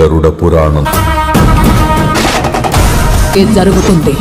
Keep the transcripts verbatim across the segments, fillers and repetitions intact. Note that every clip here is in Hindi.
గరుడ పురాణం జరుగుతుంది।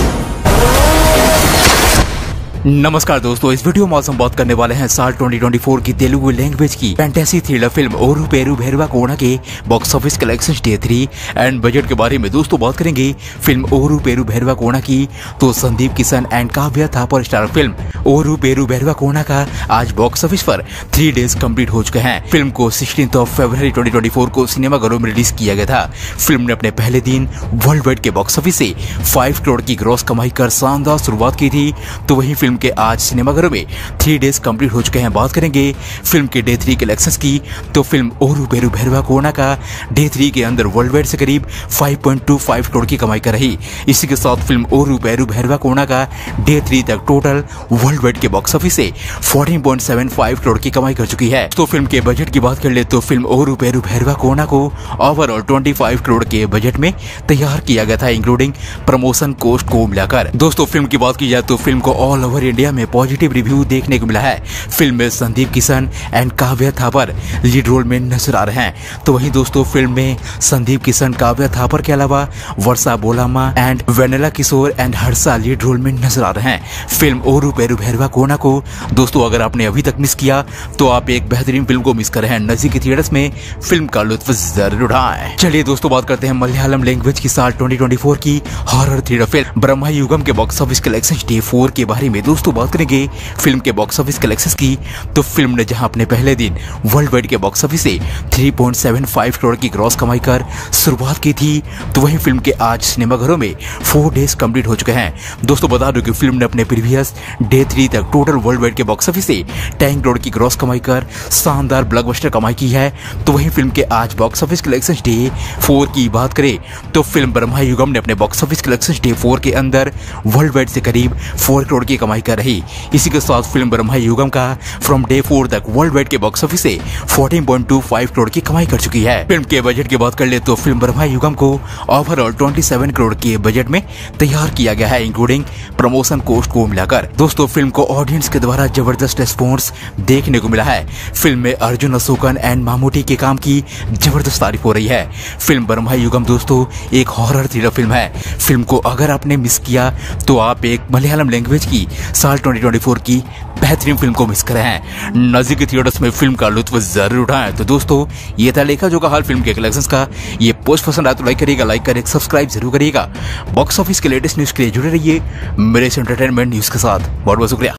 नमस्कार दोस्तों, इस वीडियो में हम बात करने वाले हैं साल दो हज़ार चौबीस की तेलुगु लैंग्वेज की fantasy thriller film Ooru Peru Bhairava Kona के box office collection day three and budget के बारे में दोस्तों बात करेंगे। फिल्म ओरू पेरू भैरवा कोना की तो Sundeep Kishan and Kavya Thapar star film Ooru Peru Bhairava Kona का आज बॉक्स ऑफिस पर थ्री डेज कंप्लीट हो चुके हैं। फिल्म को सिक्सटीन्थ ऑफ फरवरी दो हज़ार चौबीस को सिनेमाघरों में रिलीज किया गया था। फिल्म ने अपने पहले दिन वर्ल्ड वाइड के बॉक्स ऑफिस से फाइव करोड़ की ग्रॉस कमाई कर शानदार शुरुआत की थी। तो वही फिल्म के आज सिनेमाघरों में थ्री डेज कंप्लीट हो चुके हैं। बात करेंगे फिल्म के डे थ्री कलेक्शंस की तो फिल्म ओरू पेरू भैरवा कोना का डे थ्री के अंदर वर्ल्ड वाइड से करीब पाँच पॉइंट दो पाँच करोड़ की कमाई कर रही। इसी के साथ फिल्म ओरू पेरू भैरवा कोना का डे थ्री तक टोटल वर्ल्ड वाइड के बॉक्स ऑफिस से चौदह पॉइंट सात पाँच करोड़ की कमाई कर चुकी है। तो फिल्म के बजट की बात कर ले तो फिल्म ओरू पेरू भैरवा कोना को ओवरऑल पच्चीस करोड़ के बजट में तैयार किया गया था, इंक्लूडिंग प्रमोशन कॉस्ट को मिलाकर। दोस्तों फिल्म की बात की जाए तो फिल्म को ऑल ओवर इंडिया में पॉजिटिव रिव्यू देखने को मिला है। फिल्म में Sandeep Kishan and Kavya Thapar lead role में नजर आ रहे हैं। तो वहीं दोस्तों फिल्म में संदीप किशन काव्या थापर के अलावा Varsha Bollamma and Vennela Kishore and Harsha lead role में नजर आ रहे हैं। फिल्म ओरू पेरू भैरवा कोना को दोस्तों अगर आपने अभी तक मिस किया तो आप एक बेहतरीन फिल्म को मिस कर रहे हैं। नजदीकी थिएटर्स में फिल्म का लुत्फ जरूर उठाएं। चलिए दोस्तों बात करते हैं मलयालम लैंग्वेज की साल दो हज़ार चौबीस की horror thriller film Bramayugam के box office collection day four के बारे में दोस्तों बात करेंगे। फिल्म के बॉक्स ऑफिस कलेक्शंस की तो फिल्म ने जहां अपने पहले दिन वर्ल्ड वाइड के बॉक्स ऑफिस से तीन पॉइंट सात पाँच करोड़ की ग्रॉस कमाई कर शुरुआत की थी। तो वहीं फिल्म के आज सिनेमाघरों में फोर डेज कंप्लीट हो चुके हैं। दोस्तों बता दो कि फिल्म ने अपने प्रीवियस डे थ्री तक टोटल वर्ल्ड वाइड के बॉक्स ऑफिस से दस करोड़ की ग्रॉस कमाई कर शानदार ब्लॉकबस्टर कमाई की है। तो वहीं फिल्म के आज box office collection day four की बात करें तो फिल्म ब्रह्मा युगम ने अपने box office collection day four के अंदर वर्ल्ड वाइड से करीब फोर करोड़ की कमाई कर रही। इसी के साथ फिल्म ब्रह्मा युगम का फ्रॉम डे फोर तक वर्ल्ड वाइड के बॉक्स ऑफिस से चौदह पॉइंट दो पाँच करोड़ की कमाई कर चुकी है। फिल्म के बजट की बात कर ले तो फिल्म ब्रह्मा युगम को ओवरऑल सत्ताईस करोड़ के बजट में तैयार किया गया है, इंक्लूडिंग प्रमोशन कॉस्ट को मिलाकर। दोस्तों फिल्म को ऑडियंस के द्वारा जबरदस्त रिस्पॉन्स देखने को मिला है। फिल्म में अर्जुन अशोकन एंड मामूटी के काम की जबरदस्त तारीफ हो रही है। फिल्म ब्रह्मा युगम दोस्तों एक हॉरर थ्रिलर फिल्म है। फिल्म को अगर आपने मिस किया तो आप एक मलयालम लैंग्वेज की साल दो हज़ार चौबीस की बेहतरीन फिल्म को मिस कर रहे हैं। नजदीकी थिएटर्स में फिल्म का लुत्फ जरूर उठाएं। तो दोस्तों ये था लेखा जो का हाल फिल्म के कलेक्शंस का। ये पोस्ट पसंद आया तो लाइक करिएगा, लाइक करें, सब्सक्राइब जरूर करिएगा। बॉक्स ऑफिस के लेटेस्ट न्यूज के लिए जुड़े रहिए मेरे एंटरटेनमेंट न्यूज के साथ। बहुत बहुत शुक्रिया।